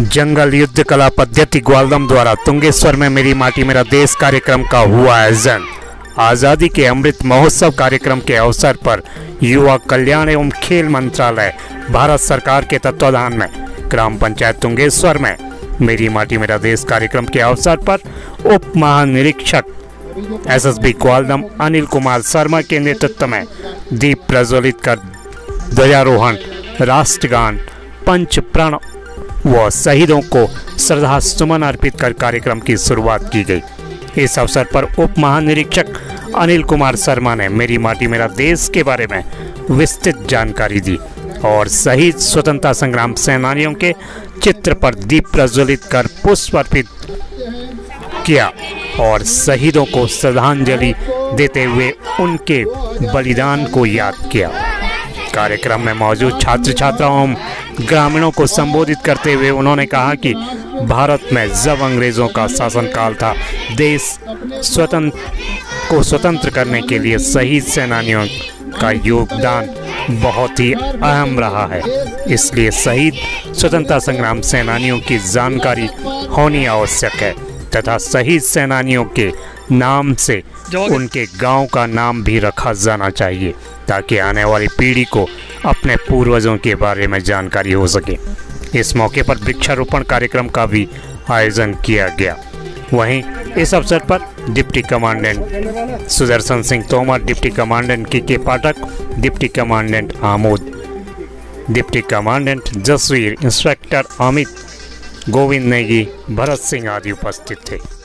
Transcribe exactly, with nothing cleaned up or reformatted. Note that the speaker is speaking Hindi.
जंगल युद्ध कला पद्धति ग्वालदम द्वारा तुंगेश्वर में मेरी माटी मेरा देश कार्यक्रम का हुआ आयोजन। आज़ादी के अमृत महोत्सव कार्यक्रम के अवसर पर युवा कल्याण एवं खेल मंत्रालय भारत सरकार के तत्वाधान में ग्राम पंचायत तुंगेश्वर में मेरी माटी मेरा देश कार्यक्रम के अवसर पर उप महानिरीक्षक एसएसबी ग्वालदम अनिल कुमार शर्मा के नेतृत्व में दीप प्रज्वलित कर ध्वजारोहण, राष्ट्रगान, पंच प्रण व शहीदों को श्रद्धा सुमन अर्पित कर कार्यक्रम की शुरुआत की गई। इस अवसर पर उप महानिरीक्षक अनिल कुमार शर्मा ने मेरी माटी मेरा देश के बारे में विस्तृत जानकारी दी और शहीद स्वतंत्रता संग्राम सेनानियों के चित्र पर दीप प्रज्वलित कर पुष्प अर्पित किया और शहीदों को श्रद्धांजलि देते हुए उनके बलिदान को याद किया। कार्यक्रम में मौजूद छात्र छात्राओं ग्रामीणों को संबोधित करते हुए उन्होंने कहा कि भारत में जब अंग्रेजों का शासनकाल था, देश स्वतंत्र को स्वतंत्र करने के लिए शहीद सेनानियों का योगदान बहुत ही अहम रहा है। इसलिए शहीद स्वतंत्रता संग्राम सेनानियों की जानकारी होनी आवश्यक है तथा शहीद सेनानियों के नाम से उनके गांव का नाम भी रखा जाना चाहिए ताकि आने वाली पीढ़ी को अपने पूर्वजों के बारे में जानकारी हो सके। इस मौके पर वृक्षारोपण कार्यक्रम का भी आयोजन किया गया। वहीं इस अवसर पर deputy commandant Sudarshan Singh Tomar, deputy commandant K K Pathak, deputy commandant Amod, deputy commandant Jasvir, inspector Amit, Govind Negi, Bharat Singh आदि उपस्थित थे।